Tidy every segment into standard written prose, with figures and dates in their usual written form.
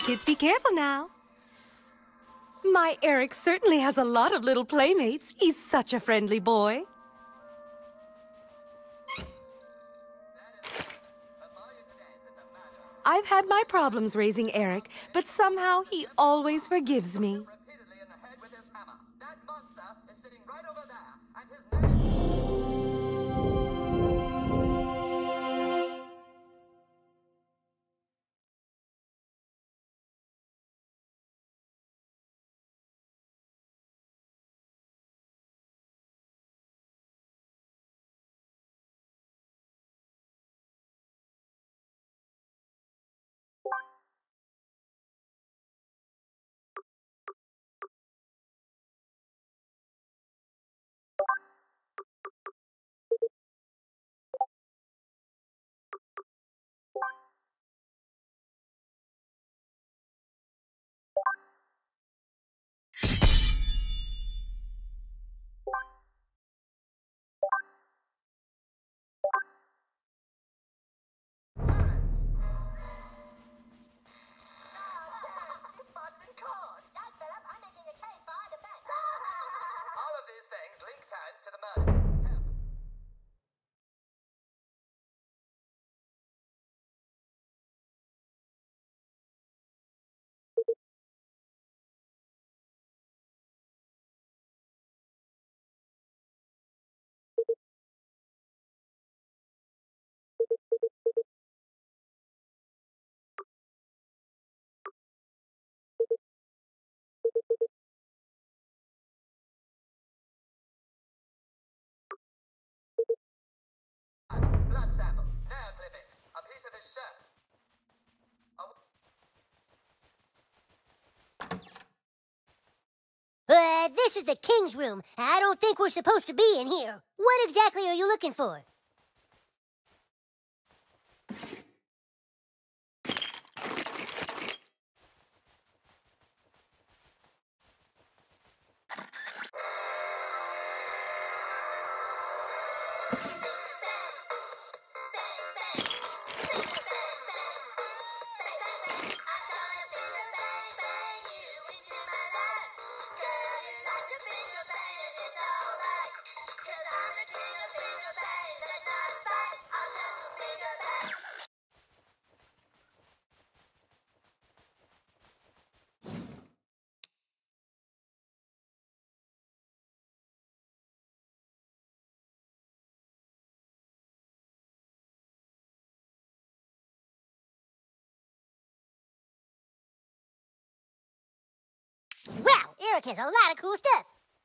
kids be careful now. My Eric certainly has a lot of little playmates. He's such a friendly boy. I've had my problems raising Eric, but somehow he always forgives me. To the murder. Blood samples, nail clippings, a piece of his shirt. This is the king's room. I don't think we're supposed to be in here. What exactly are you looking for? Wow, Eric has a lot of cool stuff.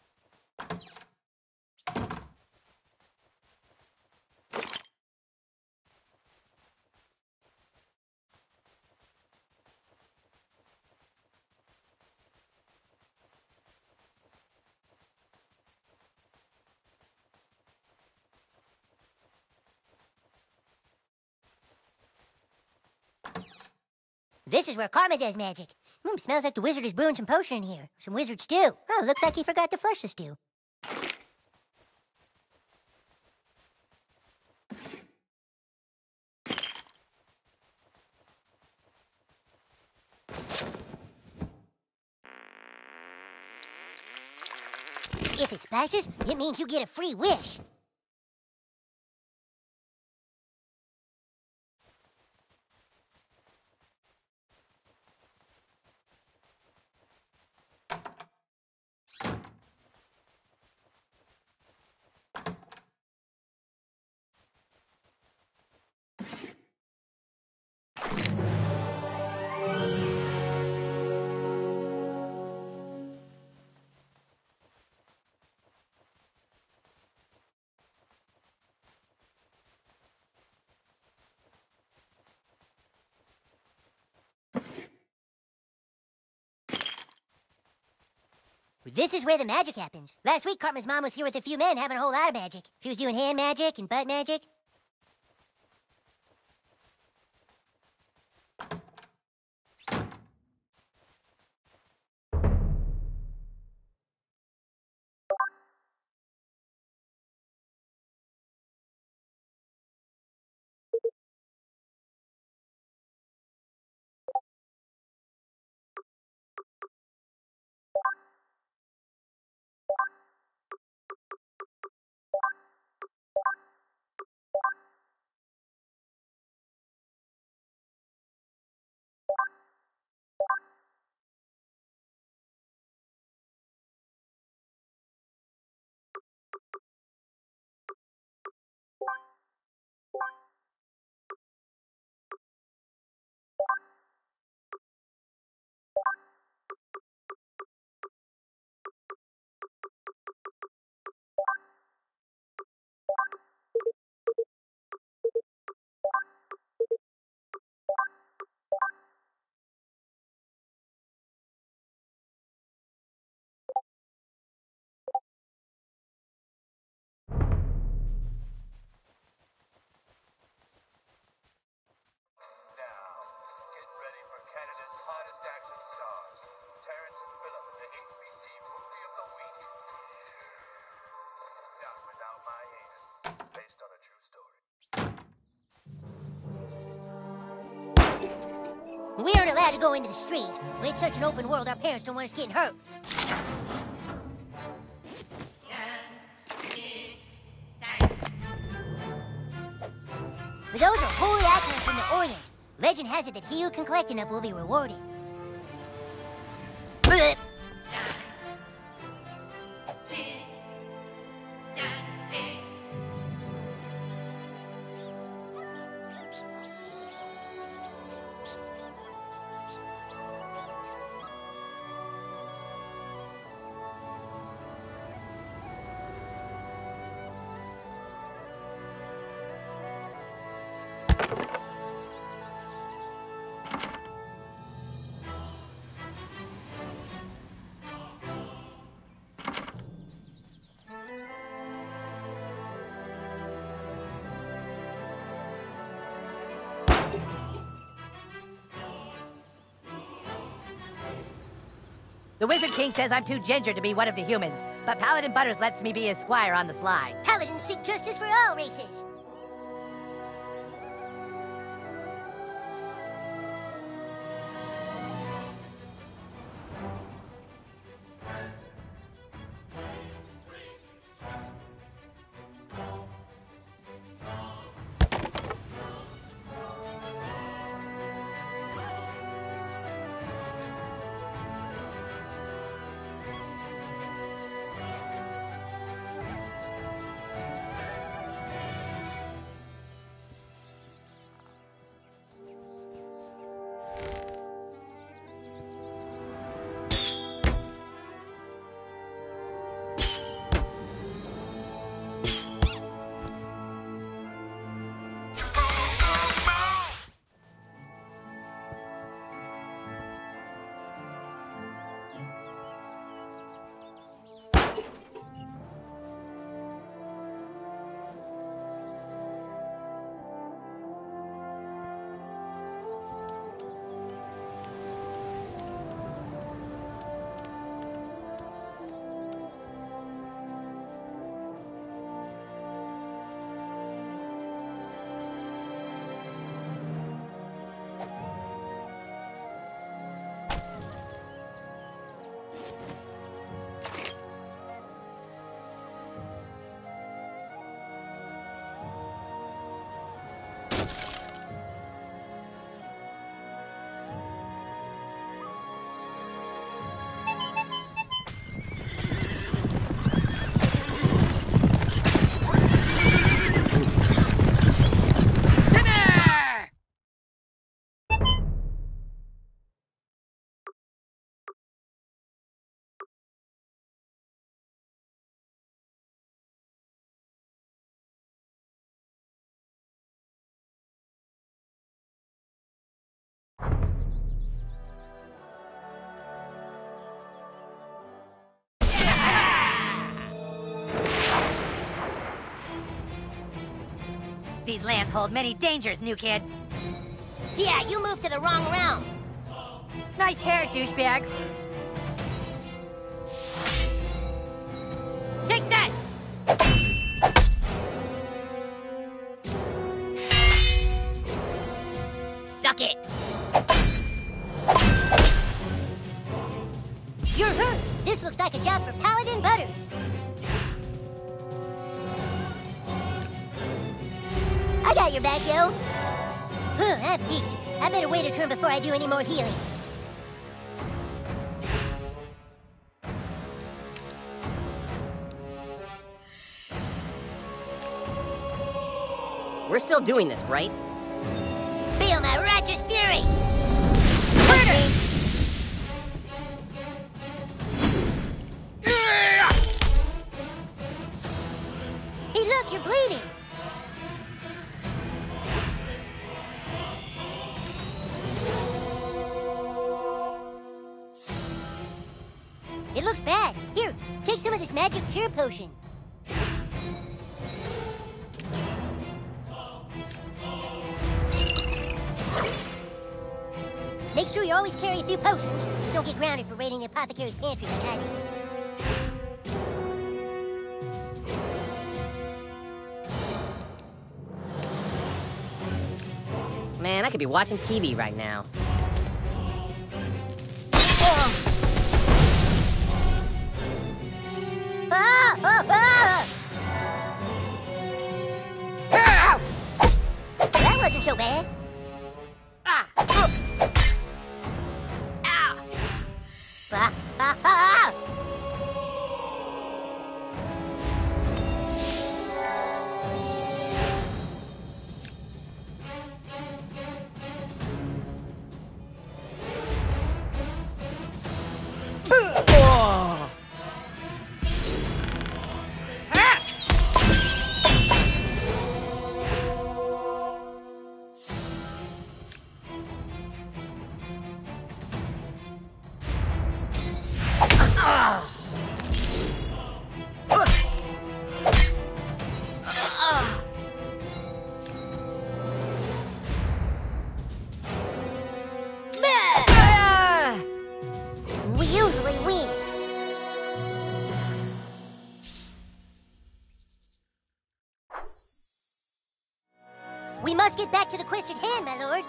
This is where Karma does magic. Smells like the wizard is brewing some potion in here. Some wizard stew. Oh, looks like he forgot to flush the stew. If it splashes, it means you get a free wish. This is where the magic happens. Last week, Cartman's mom was here with a few men having a whole lot of magic. She was doing hand magic and butt magic. allowed to go into the street. When it's such an open world, our parents don't want us getting hurt. But those are holy icons from the Orient. Legend has it that he who can collect enough will be rewarded. Blip. The Wizard King says I'm too ginger to be one of the humans, but Paladin Butters lets me be his squire on the sly. Paladins seek justice for all races. These lands hold many dangers, new kid. Yeah, you moved to the wrong realm. Nice hair, douchebag. Take that! Suck it. You're hurt. This looks like a job for Paladin Butters. I got your back, yo. I'm beat. I better wait a turn before I do any more healing. We're still doing this, right? Feel my righteous fury! Hey, look, you're bleeding! It looks bad. Here, take some of this magic cure potion. Make sure you always carry a few potions, so don't get grounded for raiding the apothecary's pantry like I did. Man, I could be watching TV right now. Ow! That wasn't so bad. Ah! Ah, ah, ah. We usually win. We must get back to the quest at hand, my lord.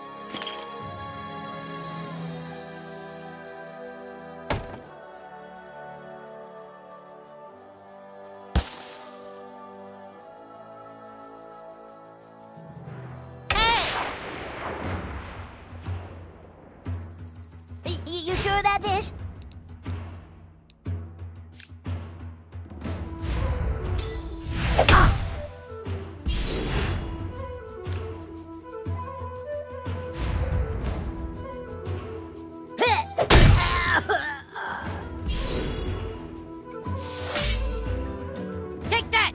You sure about this? Take that!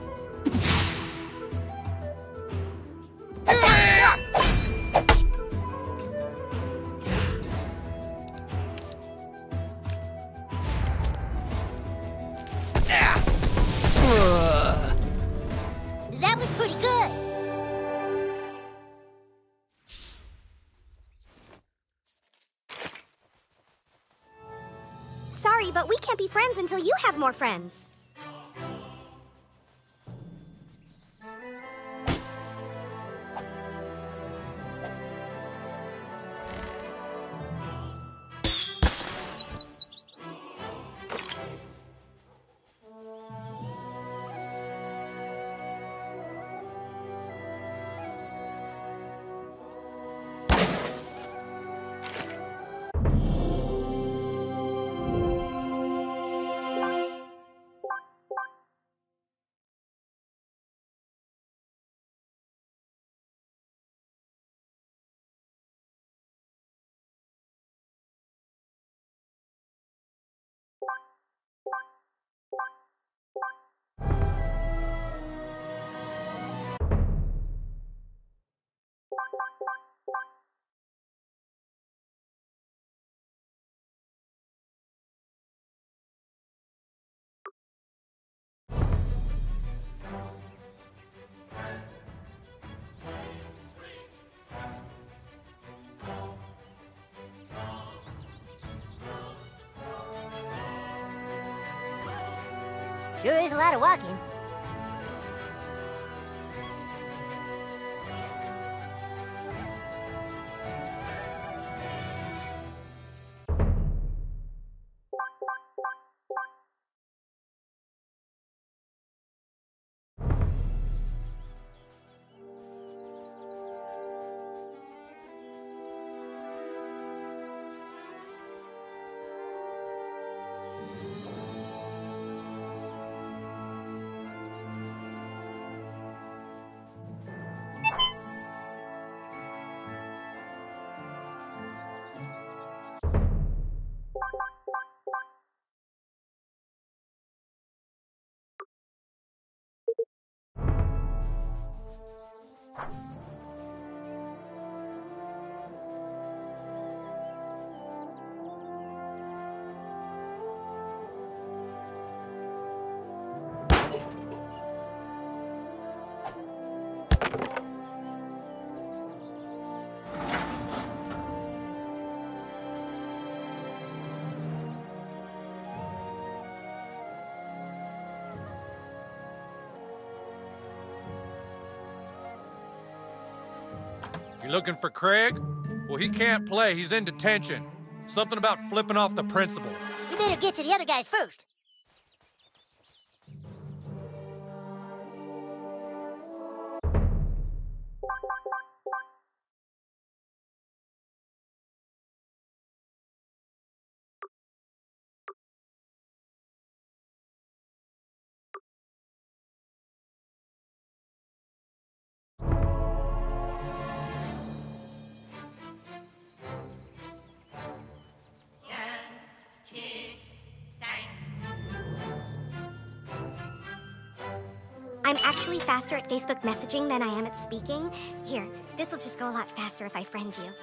That was pretty good. Sorry, but we can't be friends until you have more friends. Sure is a lot of walking. You looking for Craig? Well, he can't play. He's in detention. Something about flipping off the principal. We better get to the other guys first. I'm actually faster at Facebook messaging than I am at speaking. Here, this'll just go a lot faster if I friend you.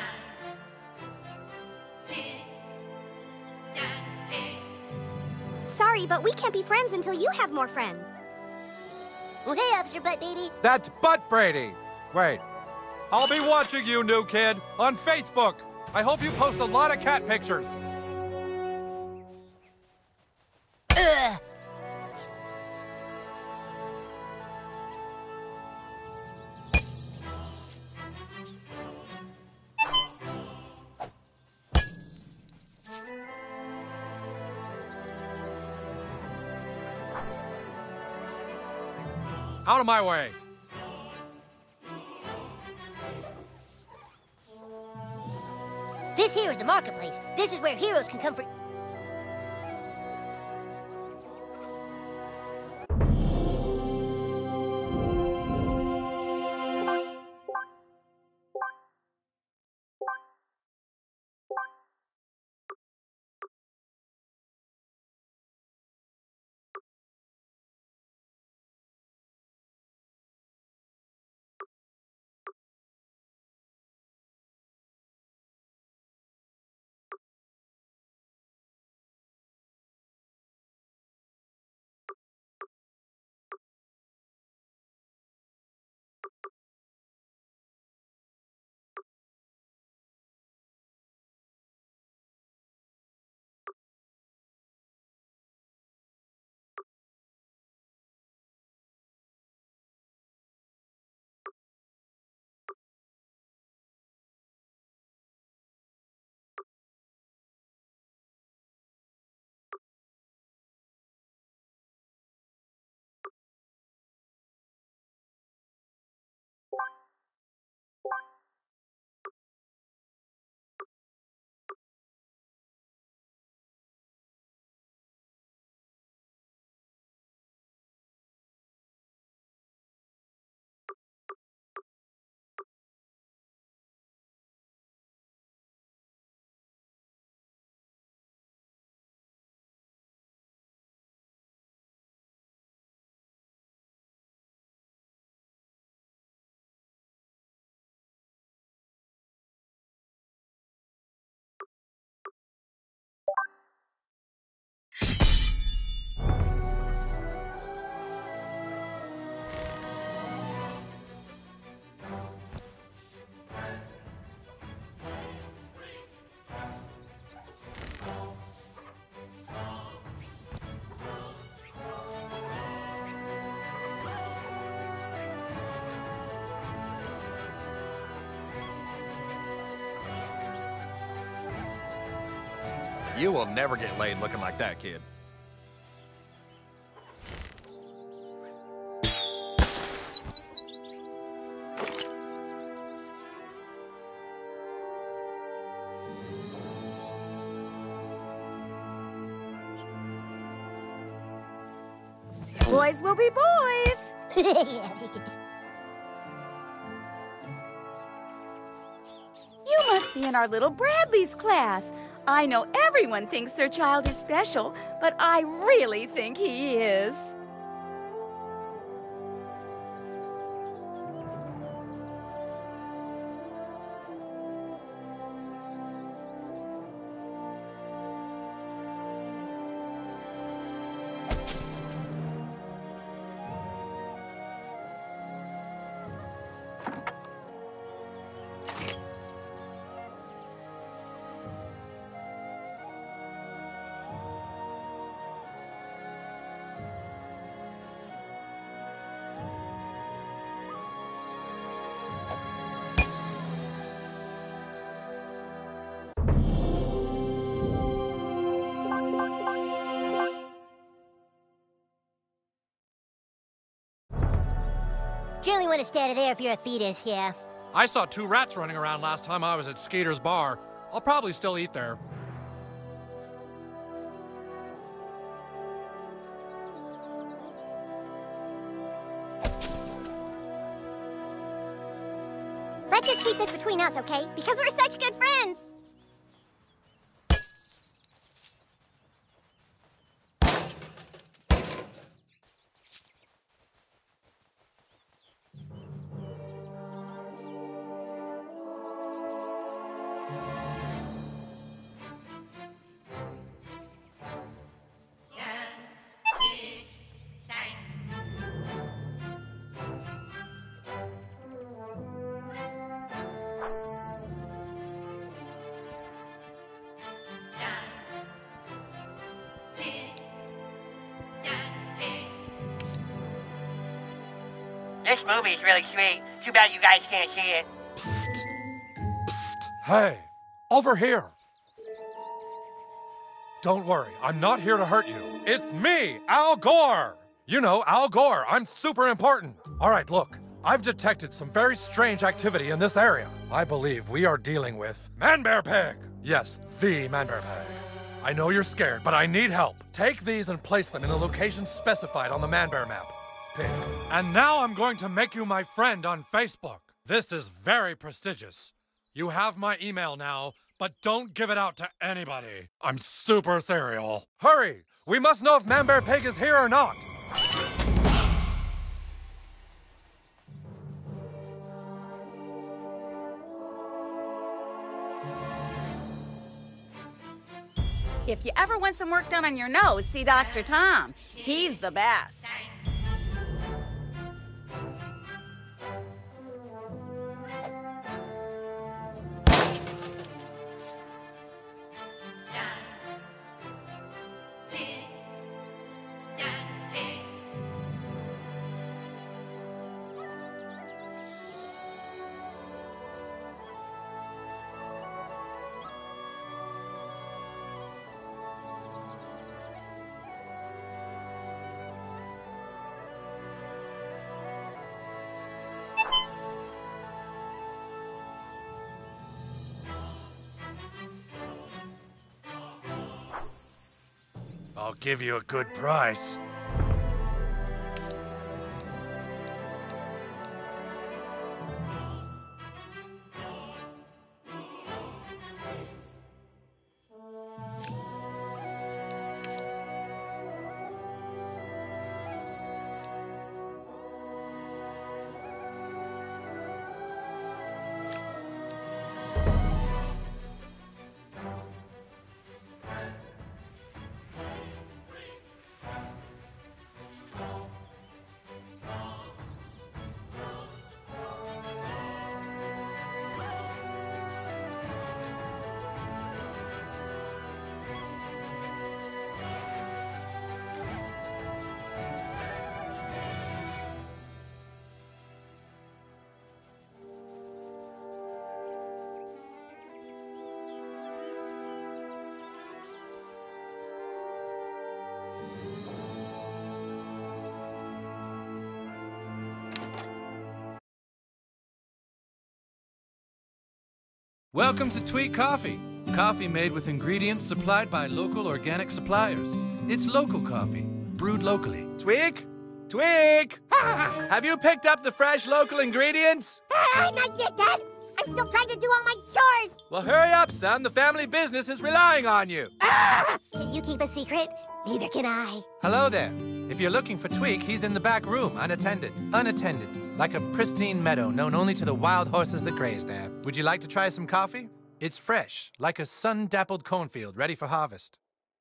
Sorry, but we can't be friends until you have more friends. Well, hey, Officer Butt Baby. That's Butt Brady. Wait. I'll be watching you, new kid, on Facebook. I hope you post a lot of cat pictures. Ugh. Out of my way. This here is the marketplace. This is where heroes can come for... You will never get laid looking like that, kid. Boys will be boys. You must be in our little Bradley's class. I know everyone thinks their child is special, but I really think he is. Generally want to stay out of there if you're a fetus, yeah. I saw 2 rats running around last time I was at Skeeter's bar. I'll probably still eat there. Let's just keep this between us, okay? Because we're such good friends. This movie's really sweet. Too bad you guys can't see it. Hey, over here. Don't worry, I'm not here to hurt you. It's me, Al Gore. You know, Al Gore, I'm super important. All right, look, I've detected some very strange activity in this area. I believe we are dealing with Man-Bear Pig. Yes, the Man-Bear Pig. I know you're scared, but I need help. Take these and place them in the location specified on the Man-Bear map. Pig. And now I'm going to make you my friend on Facebook. This is very prestigious. You have my email now, but don't give it out to anybody. I'm super serial. Hurry! We must know if Man-Bear Pig is here or not. If you ever want some work done on your nose, see Dr. Tom. He's the best. I'll give you a good price. Welcome to Tweek Coffee. Coffee made with ingredients supplied by local organic suppliers. It's local coffee, brewed locally. Tweek? Tweek! Have you picked up the fresh local ingredients? Not yet, Dad. I'm still trying to do all my chores. Well, hurry up, son. The family business is relying on you. Can you keep a secret? Neither can I. Hello there. If you're looking for Tweek, he's in the back room, unattended. Unattended. Like a pristine meadow known only to the wild horses that graze there. Would you like to try some coffee? It's fresh, like a sun-dappled cornfield, ready for harvest.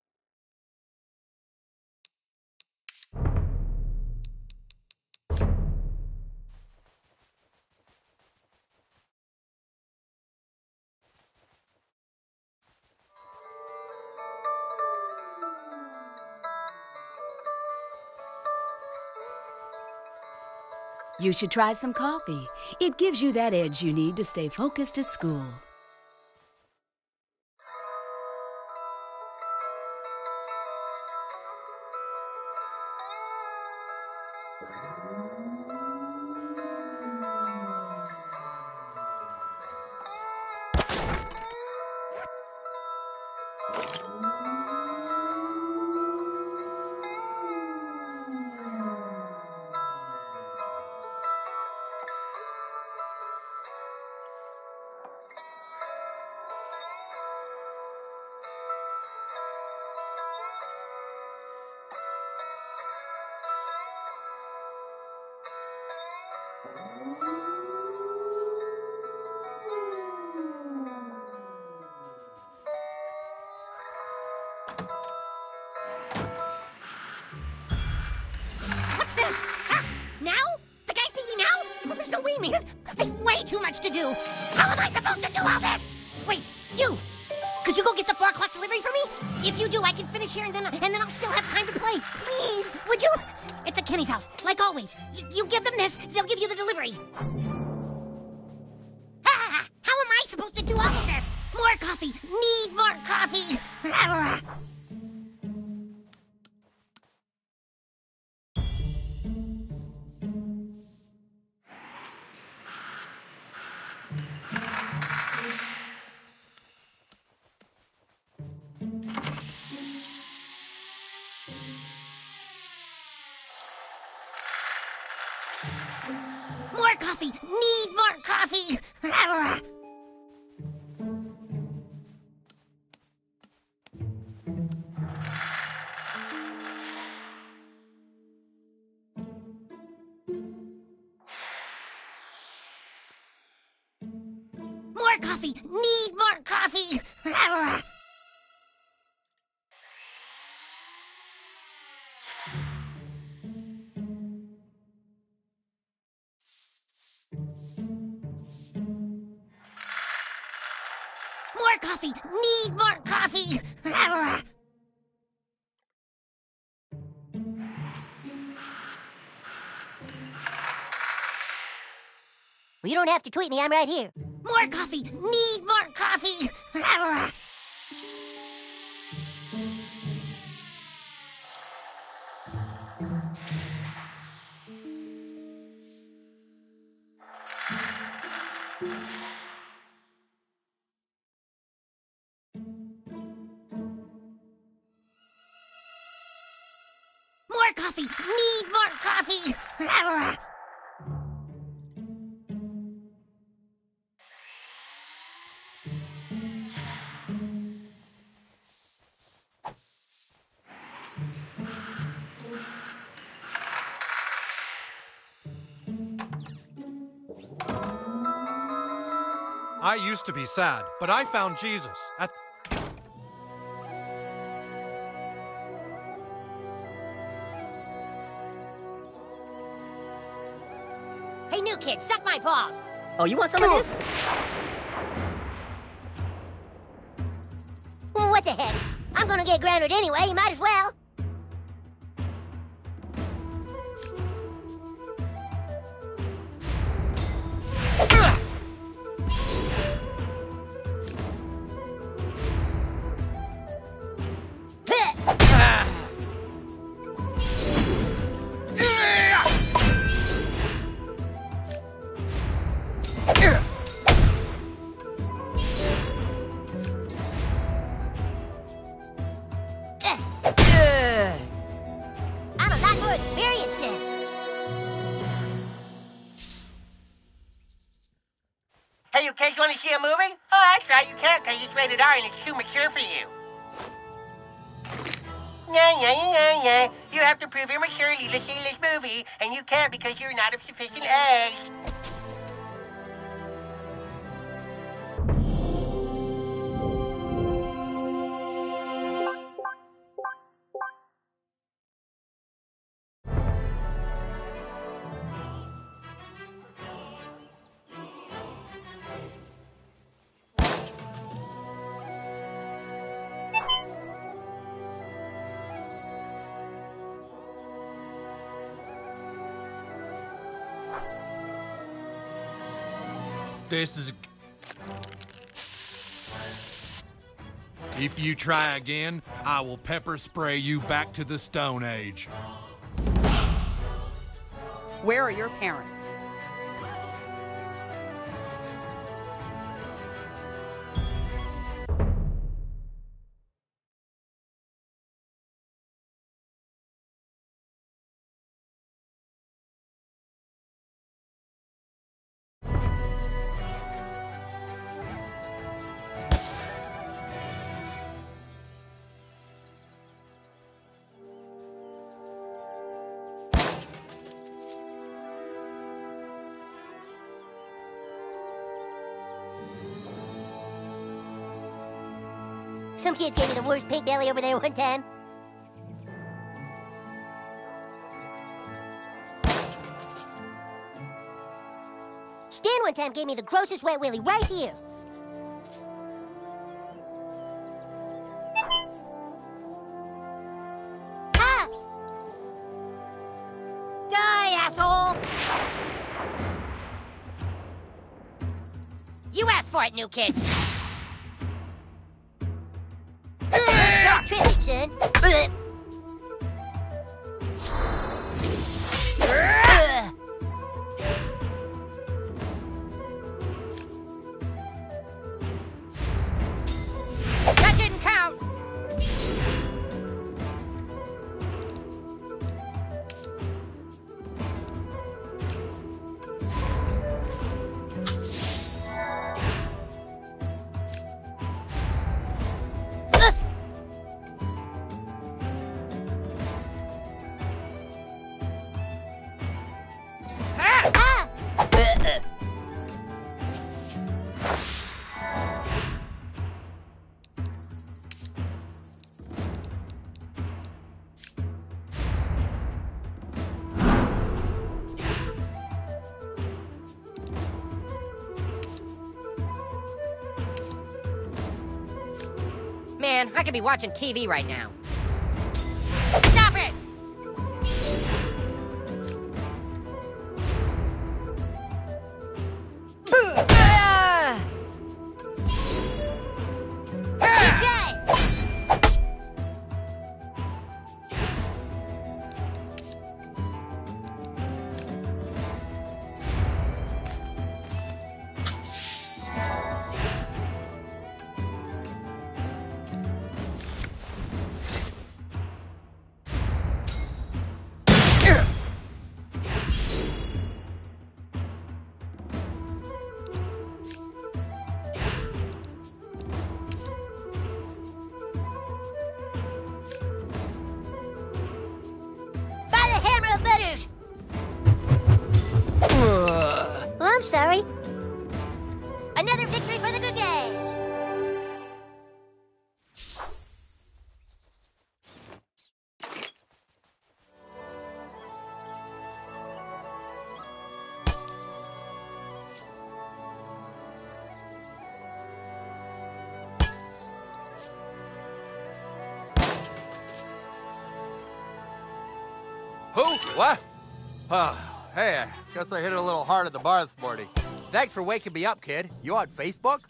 You should try some coffee. It gives you that edge you need to stay focused at school. What's this? Huh? Now? The guys need me now? Oh, there's no way, man. I've way too much to do. How am I supposed to do all this? Wait, you! Could you go get the 4 o'clock delivery for me? If you do, I can finish here and then I'll still have time to play. Please, would you? It's at Kenny's house, like always. You give them this, they'll give you coffee! Need more coffee! More coffee! Need more coffee! More coffee! Need more coffee! More coffee! Need more coffee! Well, you don't have to tweet me. I'm right here. More coffee! Need more coffee! More coffee! Need more coffee! I used to be sad, but I found Jesus at... Hey, new kid, suck my balls! Oh, you want some of this? Well, what the heck? I'm gonna get grounded anyway, you might as well. I'm a lot more experienced now. Hey, you kids want to see a movie? Oh, that's right, you can't because it's rated R and it's too mature for you. Yeah. You have to prove your maturity to see this movie, and you can't because you're not of sufficient age. This is... If you try again, I will pepper spray you back to the Stone Age. Where are your parents? Some kids gave me the worst pink belly over there one time. Stan one time gave me the grossest wet willy right here. Ah! Die, asshole! You asked for it, new kid. son. That didn't count. Man, I could be watching TV right now. Stop it! Well, I'm sorry. Another victory for the good guys. Who? What? Hey, I guess I hit it a little hard at the bar this morning. Thanks for waking me up, kid. You on Facebook?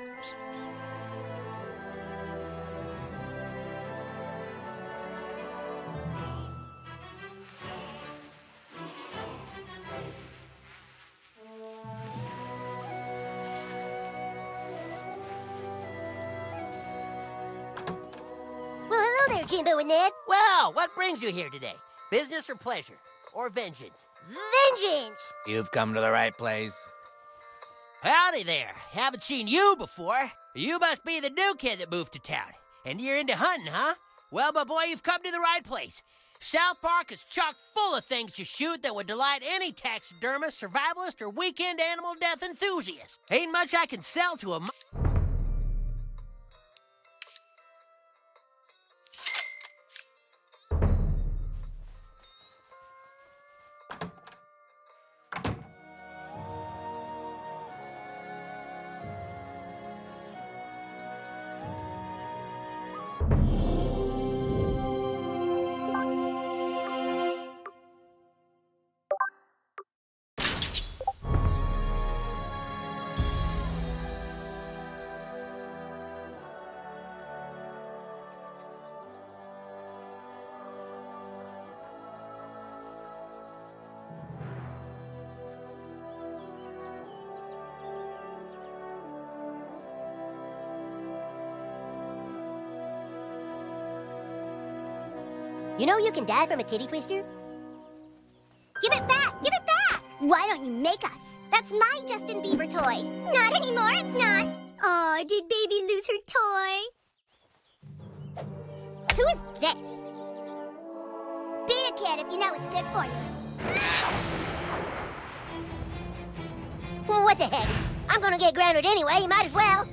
Well, hello there, Jimbo and Ned. Well, what brings you here today? Business or pleasure? Or vengeance? Vengeance! You've come to the right place. Howdy there. Haven't seen you before. You must be the new kid that moved to town. And you're into hunting, huh? Well, my boy, you've come to the right place. South Park is chock full of things to shoot that would delight any taxidermist, survivalist, or weekend animal death enthusiast. Ain't much I can sell to 'em. You know you can die from a titty twister? Give it back! Give it back! Why don't you make us? That's my Justin Bieber toy. Not anymore, it's not. Oh, did baby lose her toy? Who is this? Beat a kid if you know it's good for you. Well, what the heck? I'm gonna get grounded anyway, you might as well.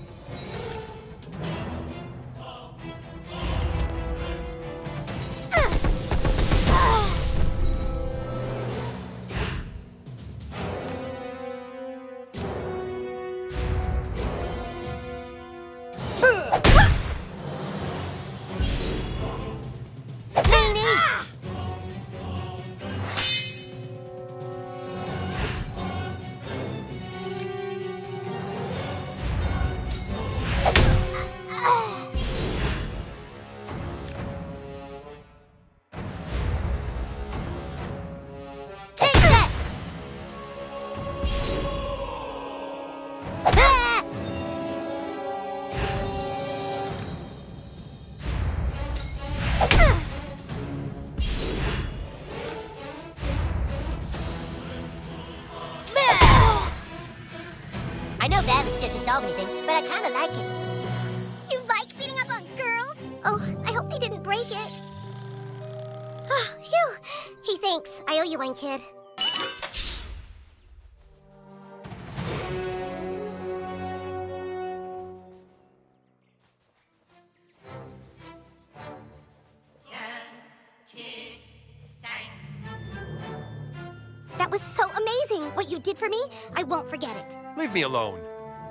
I know violence doesn't solve anything, but I kind of like it. You like beating up on girls? Oh, I hope they didn't break it. Oh, phew. Hey, thanks. I owe you one, kid. That was so amazing, what you did for me. I won't forget it. Leave me alone.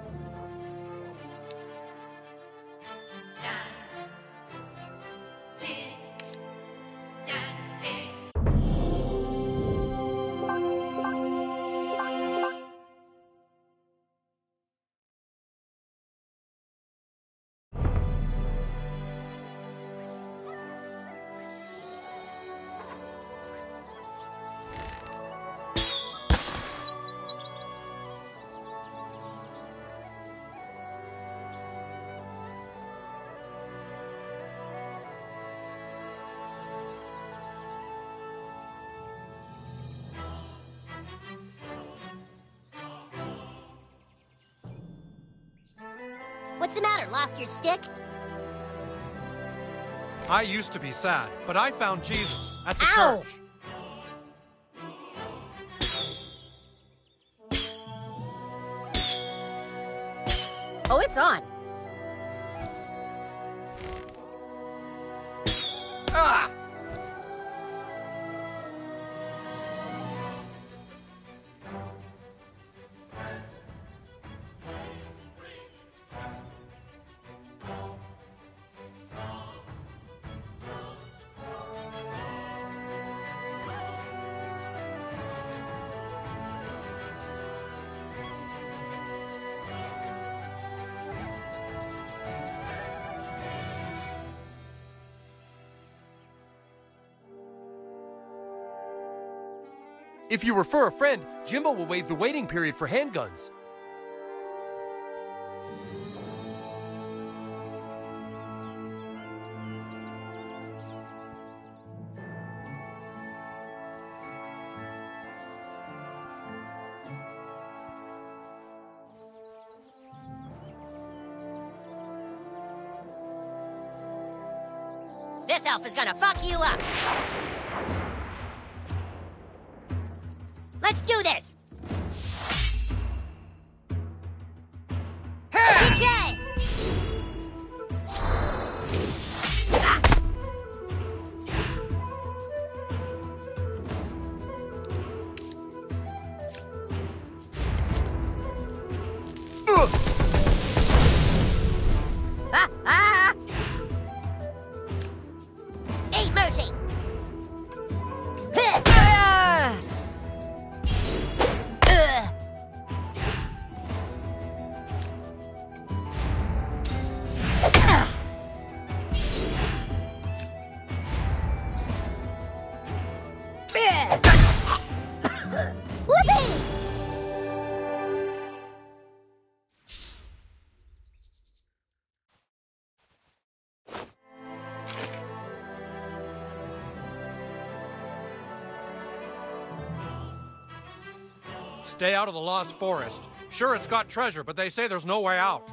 What's the matter? Lost your stick? I used to be sad, but I found Jesus at the Ow! church. Oh, it's on. Ah! If you refer a friend, Jimbo will waive the waiting period for handguns. This elf is gonna fuck you up. Let's do this! TJ! Ain't mercy! Stay out of the Lost Forest. Sure, it's got treasure, but they say there's no way out.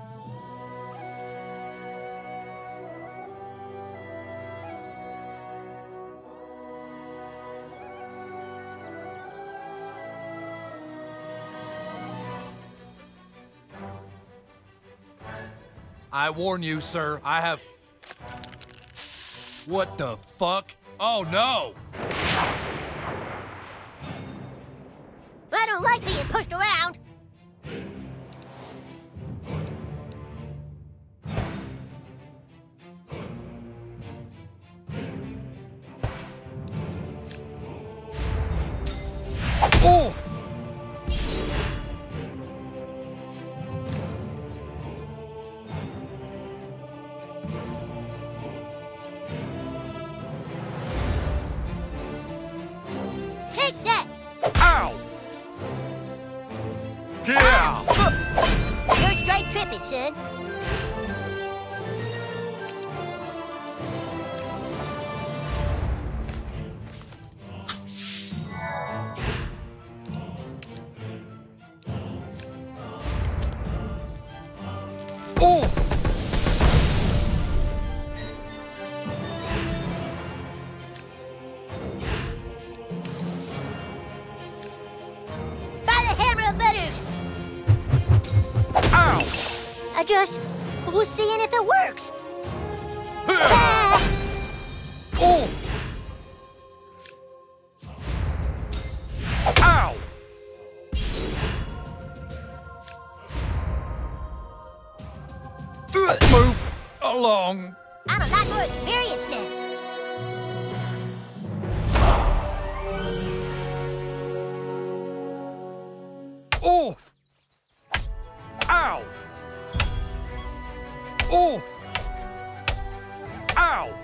I warn you, sir, I have... What the fuck? Oh, no! I don't like being pushed around. Oh! Take that! Ow! Yeah! You're straight tripping, son. Who's seeing if it works? Oh! Ow! Move along. I'm a lot more experienced now. Oof! Ow! Oof! Ow!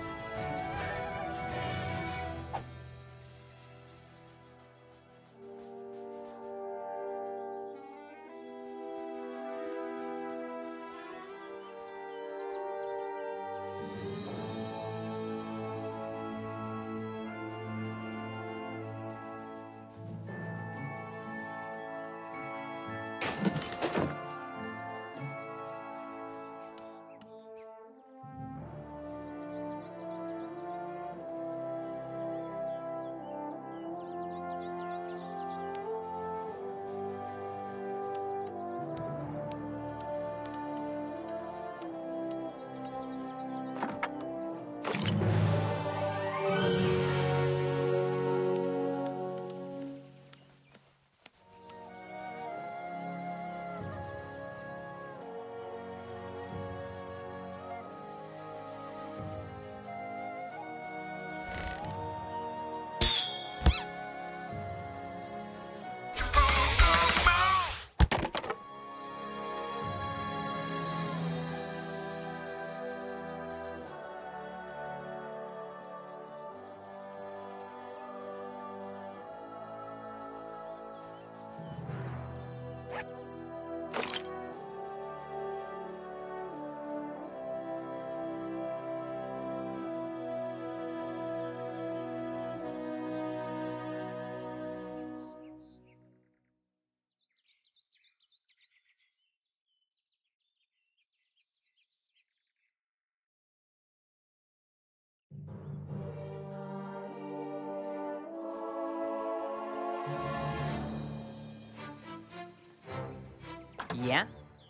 Yeah?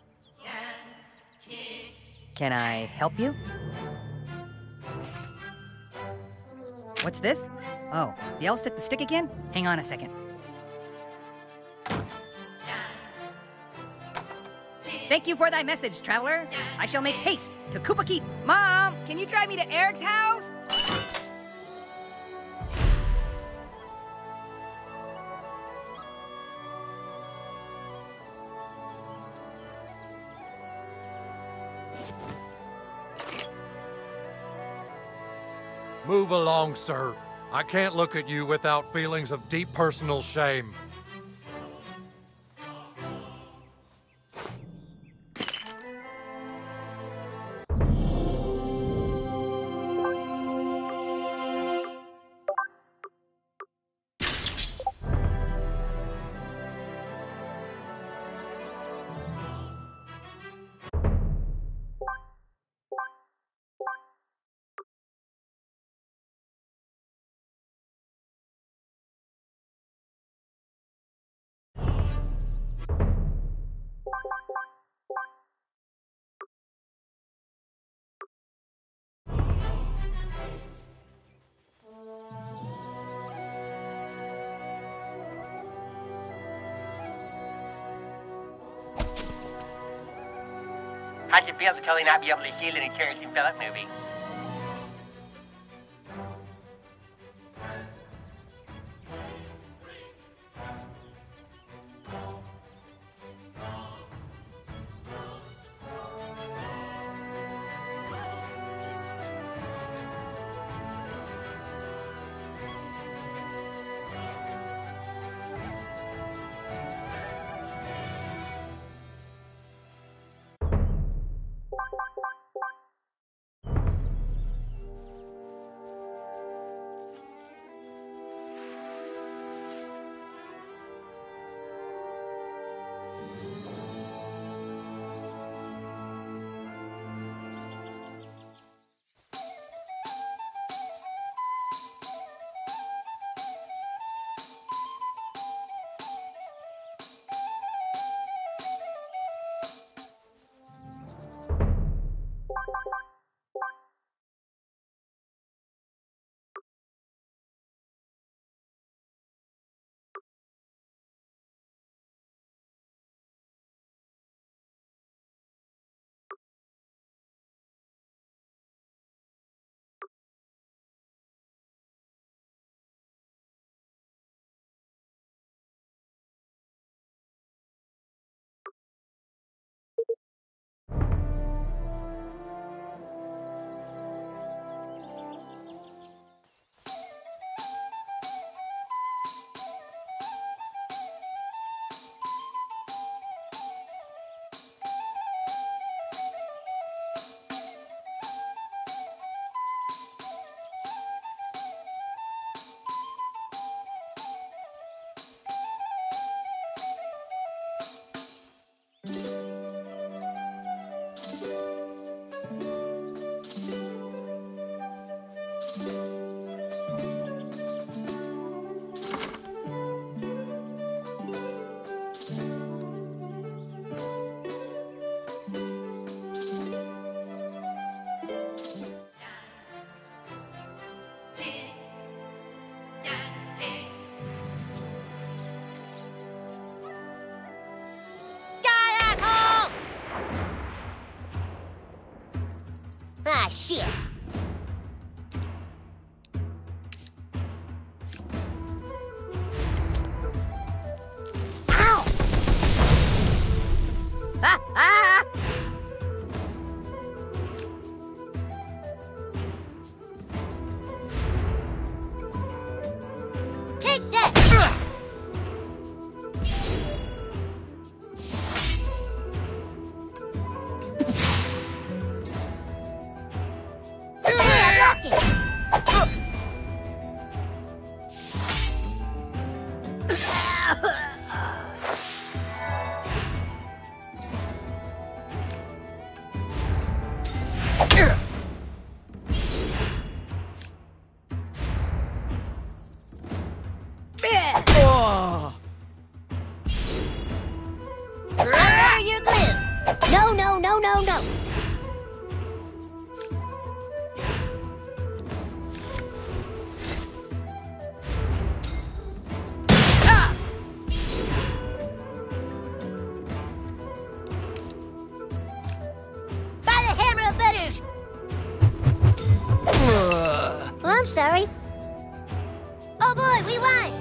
Can I help you? What's this? Oh, the elves took the stick again? Hang on a second. Thank you for thy message, traveler. I shall make haste to Koopa Keep. Mom, can you drive me to Eric's house? Move along, sir. I can't look at you without feelings of deep personal shame. How'd you feel to totally not be able to heal in a Terrence and Phillip movie? Ah, shit. Ow! Ha ha! Take that! I blocked it! Oh. Remember your glue! No, no, no, no, no! By the hammer of fetters! I'm sorry. Oh boy, we won!